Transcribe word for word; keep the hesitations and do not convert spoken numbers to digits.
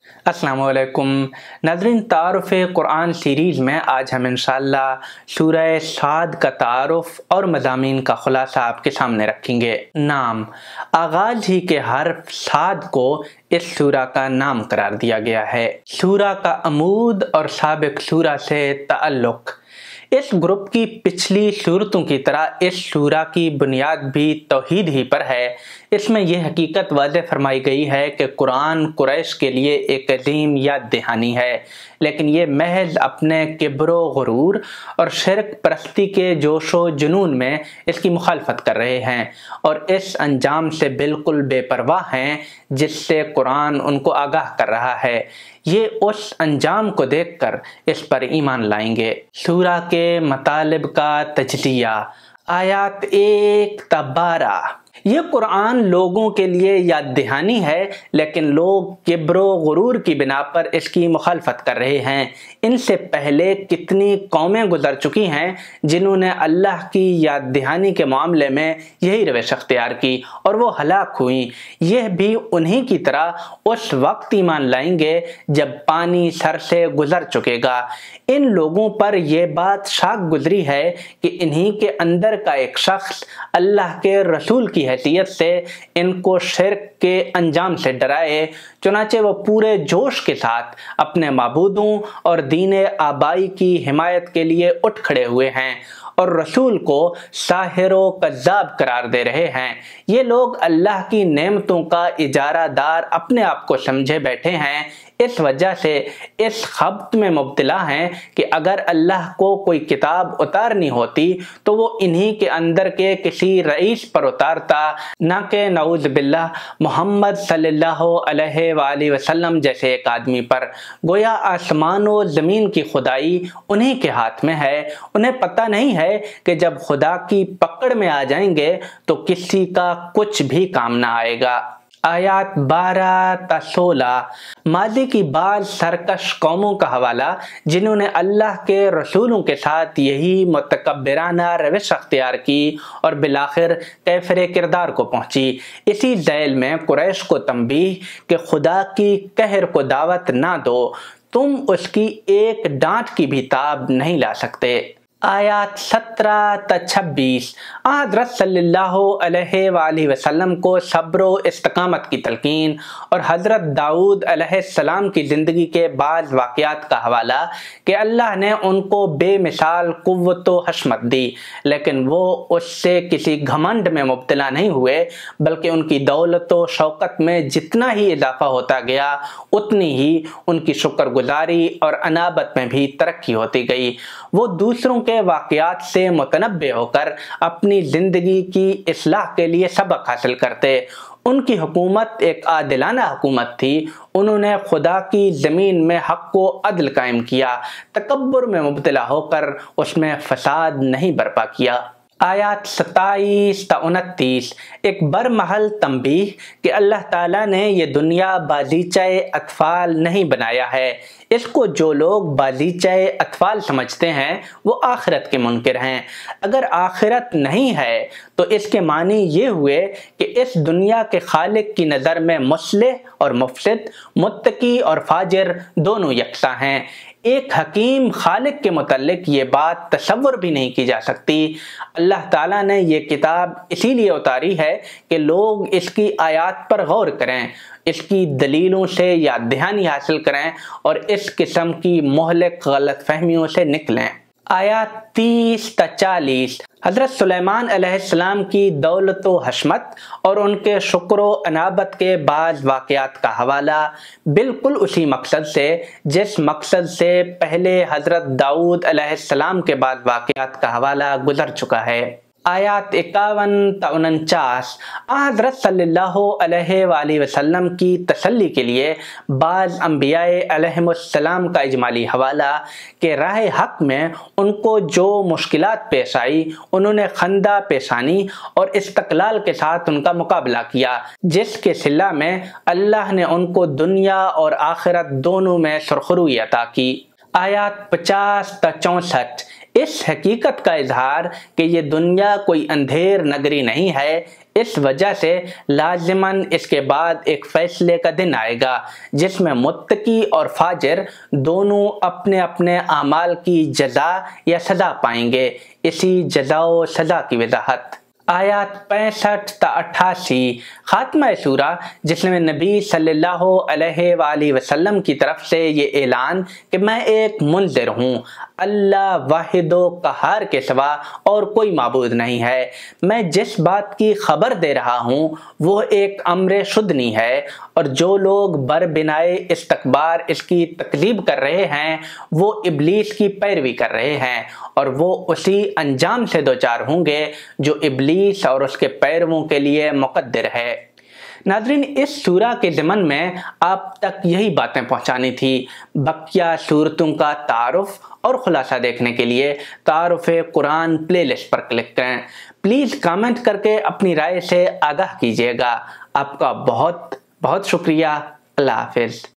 अस्सलाम वालेकुम नाज़रीन, तारुफ़ कुरान सीरीज़ में आज हम इंशाअल्लाह सूरह साद का तारुफ़ और मज़ामीन का ख़ुलासा आपके सामने रखेंगे। नाम, आगाज़ ही के हर्फ साद को इस सूरा का नाम करार दिया गया है। सूरा का अमूद और साबिक़ सूरा से ताल्लुक़। इस ग्रुप की पिछली सूरतों की तरह इस सूरा की बुनियाद भी तौहीद ही पर है। इसमें यह हकीकत वाज़ेह फरमाई गई है कि कुरान कुरैश के लिए एक अजीम याद दहानी है, लेकिन ये महज अपने किब्रो गुरूर और शिरक परस्ती के जोशो जुनून में इसकी मुखालफत कर रहे हैं और इस अंजाम से बिल्कुल बेपरवाह हैं जिससे कुरान उनको आगाह कर रहा है। ये उस अंजाम को देखकर इस पर ईमान लाएंगे। सूरा के मतालिब का तजलिया। आयात एक ता बारह। ये कुरान लोगों के लिए याद दहानी है, लेकिन लोग किब्रो गुरूर की बिना पर इसकी मुखालफत कर रहे हैं। इनसे पहले कितनी कौमें गुजर चुकी हैं जिन्होंने अल्लाह की याद दहानी के मामले में यही रवैश अख्तियार की और वो हलाक हुई। यह भी उन्हीं की तरह उस वक्त ईमान लाएंगे जब पानी सर से गुजर चुकेगा। इन लोगों पर यह बात शाक गुजरी है कि इन्हीं के अंदर का एक शख्स अल्लाह के रसूल की हैसियत से इनको शिर्क के अंजाम से डराए, चुनाचे वो पूरे जोश के साथ अपने माबूदों और दीने आबाई की हिमायत के लिए उठ खड़े हुए हैं और रसूल को साहिरो कज़्ज़ाब करार दे रहे हैं। ये लोग अल्लाह की नेमतों का इजारादार अपने आप को समझे बैठे हैं। इस वजह से इस खब्त में मुब्तला हैं कि अगर अल्लाह को कोई किताब उतारनी होती तो वो इन्हीं के अंदर के किसी रईस पर उतारता, ना कि नऊज़ बिल्लाह मोहम्मद सल्लल्लाहु अलैहि वसल्लम जैसे एक आदमी पर। गोया आसमान और ज़मीन की खुदाई उन्हीं के हाथ में है। उन्हें पता नहीं है कि जब खुदा की पकड़ में आ जाएंगे तो किसी का कुछ भी काम ना आएगा। आयात बारह ता सोलह। मादी की बाज सरकश कौमों का हवाला जिन्होंने अल्लाह के रसूलों के साथ यही मुतकब्बिराना रविश अख्तियार की और बिलाखिर कैफरे किरदार को पहुंची। इसी ज़ैल में कुरैश को तंबीह कि खुदा की कहर को दावत ना दो, तुम उसकी एक डांट की भी ताब नहीं ला सकते। आयात सत्रह ता छब्बीस। हज़रत सल्लल्लाहु अलैहि वसल्लम को सब्र व इस्तिकामत की तलकीन और हज़रत दाऊद अलैहिस्सलाम की ज़िंदगी के बाज़ वाक़यात का हवाला कि अल्लाह ने उनको बेमिसाल क़ुव्वत व हशमत दी, लेकिन वो उससे किसी घमंड में मुब्तला नहीं हुए, बल्कि उनकी दौलत व शौकत में जितना ही इजाफा होता गया उतनी ही उनकी शुक्रगुजारी और अनाबत में भी तरक्की होती गई। वो दूसरों के वाक़यात से मुतनब्बे होकर अपनी ज़िंदगी की इस्लाह के लिए सबक हासिल करते। उनकी हुकूमत एक आदिलाना हुकूमत थी। उन्होंने खुदा की ज़मीन में हक़ व अदल कायम किया, तकब्बुर में मुब्तला होकर उसमें फसाद नहीं बर्पा किया। आयात सत्ताईस ता उनतीस। एक बरमहल तंबीह कि अल्लाह ताला ने ये दुनिया बाजीचाए अतफाल नहीं बनाया है। इसको जो लोग बाजीचाए अतफाल समझते हैं वो आखिरत के मुनकिर हैं। अगर आखिरत नहीं है तो इसके मानी ये हुए कि इस दुनिया के खालिक की नज़र में मुस्लिह और मुफसिद, मुत्तकी और फाजिर दोनों यकसा हैं। एक हकीम खालिक के मुतल्लिक ये बात तसव्वुर भी नहीं की जा सकती। अल्लाह ताला ने ये किताब इसीलिए उतारी है कि लोग इसकी आयात पर गौर करें, इसकी दलीलों से याद दहानी हासिल करें और इस किस्म की मोहलिक गलत फहमियों से निकलें। आयात तीस ता चालीस। हज़रत सुलेमान अलैहिस्सलाम की दौलत व हशमत और उनके शुक्र व अनाबत के बाज़ वाक़यात का हवाला बिल्कुल उसी मकसद से जिस मकसद से पहले हज़रत दाऊद अलैहिस्सलाम के बाज़ वाक़यात का हवाला गुजर चुका है। आयात इक्यावन ता उनचास। हज़रत सल्लल्लाहु अलैहि वसल्लम की तसल्ली के लिए बाज़ अंबियाए अलैहिमुस्सलाम का इजमाली हवाला कि राह हक़ में उनको जो मुश्किलात पेश आई उन्होंने खंदा पेशानी और इस्तक़लाल के साथ उनका मुकाबला किया, जिसके सिला में अल्लाह ने उनको दुनिया और आखिरत दोनों में सुरखरुई अता की। आयात पचास ता चौंसठ। इस हकीकत का इजहार कि ये दुनिया कोई अंधेर नगरी नहीं है, اس وجہ سے لازماً اس کے بعد ایک فیصلے کا دن آئے گا جس میں متقی اور فاجر دونوں اپنے اپنے اعمال کی جزا یا سزا پائیں گے۔ اسی جزا و سزا کی وضاحت آیات پینسٹھ تا اٹھاسی خاتمہ سورہ، جس میں نبی صلی اللہ علیہ وآلہ وسلم کی طرف سے یہ اعلان کہ میں ایک منذر ہوں، اللہ واحد و قہار کے سوا اور کوئی معبود نہیں ہے، میں جس بات کی خبر دے رہا ہوں وہ ایک امر شدنی ہے، اور جو لوگ بر بنائے استکبار اس کی تکذیب کر رہے ہیں وہ ابلیس کی پیروی کر رہے ہیں، اور وہ اسی انجام سے دوچار ہوں گے جو ابلیس اور اس کے پیرووں کے لیے مقدر ہے۔ ناظرین، اس سورہ کے ضمن میں آپ تک یہی باتیں پہنچانی تھی۔ بقیہ سورتوں کا تعارف اور خلاصہ دیکھنے کے لیے تعارف قرآن پلے لسٹ پر کلک کریں۔ پلیز کامنٹ کر کے اپنی رائے سے آگاہ کیجیے گا۔ آپ کا بہت بہت شکریہ۔ اللہ حافظ۔